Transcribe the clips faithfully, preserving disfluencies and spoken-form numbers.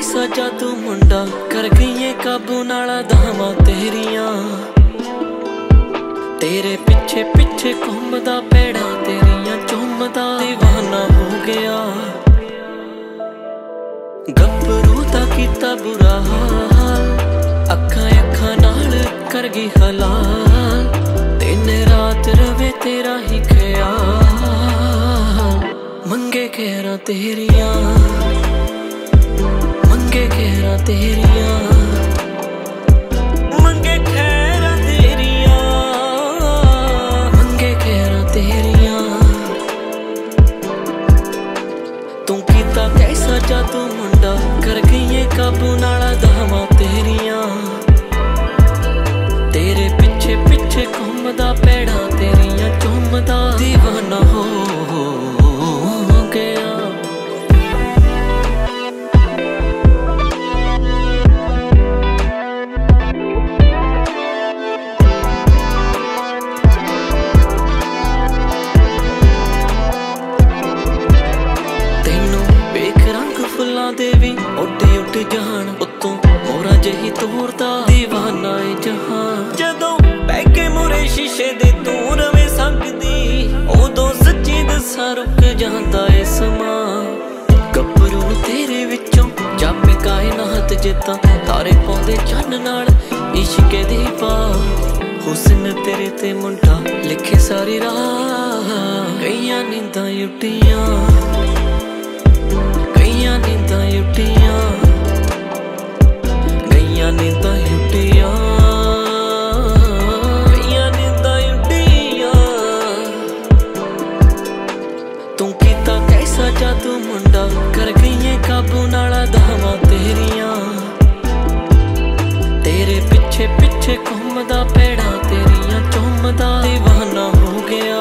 कैसा जादू मुंडा कर गई काबू नाला दामा तेरिया। तेरे पिछे पिछे घूमदा पेड़ा तेरिया चुमदा दीवाना हो गया। गब्बरू दा कीता बुरा हाल अखा अखा नाल कर गई हलाल। दिन रात रवे तेरा ही ख्याल मंगे खेरा तेरिया मंगे खेरा तेरिया मंगे खेरा तेरिया मंगे खेरा तेरिया। तू कीता कैसा जादू मुंडा कर गई काबू नाला दामा तेरिया। तेरे पिछे पिछे घूमदा पेड़ा तेरिया चुमदा दीवाना हो गया। फुल्लां दे वी उड्ड उड्ड जान उत्तों मोरा जही तोरदा दीवाना ए जहान। जदों बैके मोरे शीशे दे तू रवे संगदी उदों सच्ची दस्सां रुक जांदा ए समां। गब्बरू तेरे विचों जापे कायनात जिद्दां तारे पाउंदे चन्न नाल इश्के दी पा। हुस्न तेरे ते मुंडा लिखे सारी राह गईयां नींदां उड्डियां गईयां नींदां उड्डियां गईयां नींदां उड्डियां गईयां नींदां उड्डियां। तू कीता कैसा जादू मुंडा कर गई काबू नाला दामा तेरिया। तेरे पिछे पिछे घूमदा पेड़ा तेरिया चुमदा दीवाना हो गया।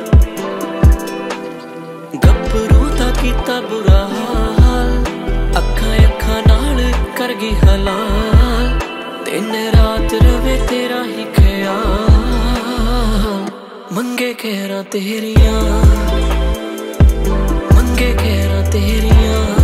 गब्बरू दा कीता बुरा अखा अखा नाल कर गई हलाल। दिन रात रवे तेरा ही ख्याल मंगे खेरा तेरिया मंगे खेरा तेरिया।